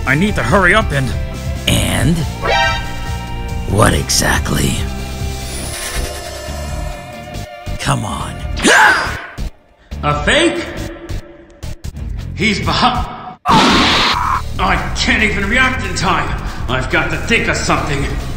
I need to hurry up and... And? What exactly? Come on. A fake? He's behind. I can't even react in time. I've got to think of something.